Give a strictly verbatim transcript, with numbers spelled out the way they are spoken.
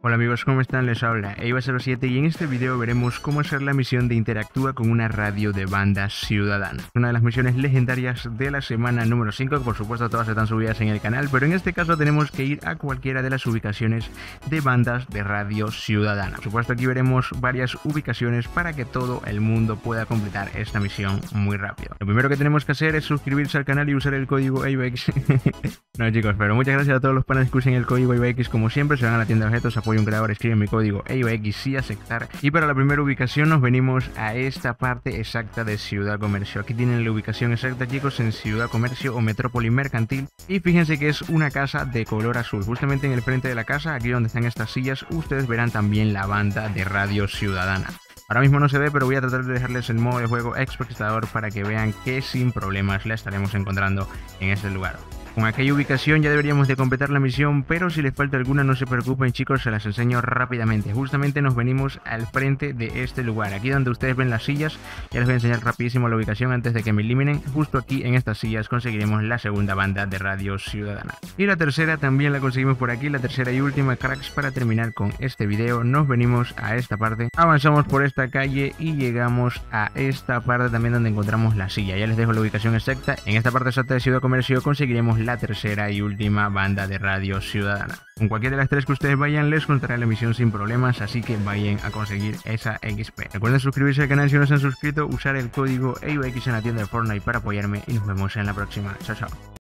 Hola amigos, ¿cómo están? Les habla Eva cero siete y en este video veremos cómo hacer la misión de Interactúa con una radio de banda ciudadana. Una de las misiones legendarias de la semana número cinco, que por supuesto todas están subidas en el canal, pero en este caso tenemos que ir a cualquiera de las ubicaciones de bandas de radio ciudadana. Por supuesto aquí veremos varias ubicaciones para que todo el mundo pueda completar esta misión muy rápido. Lo primero que tenemos que hacer es suscribirse al canal y usar el código E I V A X. No chicos, pero muchas gracias a todos los panas que usen el código E I V A X como siempre. Se van a la tienda de objetos, apoyo un creador, escriben mi código E I V A X y aceptar. Y para la primera ubicación nos venimos a esta parte exacta de Ciudad Comercio. Aquí tienen la ubicación exacta chicos, en Ciudad Comercio o Metrópoli Mercantil. Y fíjense que es una casa de color azul. Justamente en el frente de la casa, aquí donde están estas sillas, ustedes verán también la banda de radio ciudadana. Ahora mismo no se ve, pero voy a tratar de dejarles el modo de juego espectador para que vean que sin problemas la estaremos encontrando en este lugar. Con aquella ubicación ya deberíamos de completar la misión, pero si les falta alguna no se preocupen chicos, se las enseño rápidamente. Justamente nos venimos al frente de este lugar, aquí donde ustedes ven las sillas. Ya les voy a enseñar rapidísimo la ubicación antes de que me eliminen. Justo aquí en estas sillas conseguiremos la segunda banda de radio ciudadana. Y la tercera también la conseguimos por aquí, la tercera y última cracks. Para terminar con este video nos venimos a esta parte, avanzamos por esta calle y llegamos a esta parte también donde encontramos la silla. Ya les dejo la ubicación exacta. En esta parte exacta de Ciudad Comercio conseguiremos la tercera y última banda de radio ciudadana. Con cualquiera de las tres que ustedes vayan les contaré la misión sin problemas, así que vayan a conseguir esa X P. Recuerden suscribirse al canal si no se han suscrito, usar el código E I V A X en la tienda de Fortnite para apoyarme y nos vemos en la próxima. Chao, chao.